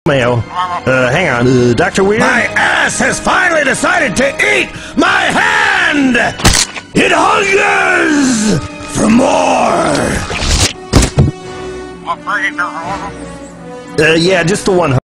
mail. Hang on, Dr. Weird? My ass has finally decided to eat my hand! It hungers for more! Yeah, just the one